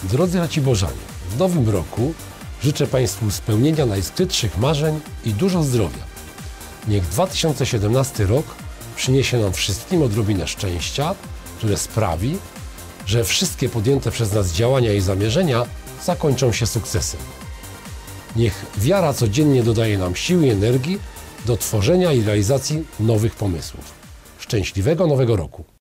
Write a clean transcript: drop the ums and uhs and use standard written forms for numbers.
Drodzy Raciborzanie, w nowym roku życzę Państwu spełnienia najskrytszych marzeń i dużo zdrowia. Niech 2017 rok przyniesie nam wszystkim odrobinę szczęścia, które sprawi, że wszystkie podjęte przez nas działania i zamierzenia zakończą się sukcesem. Niech wiara codziennie dodaje nam siły i energii do tworzenia i realizacji nowych pomysłów. Szczęśliwego Nowego Roku!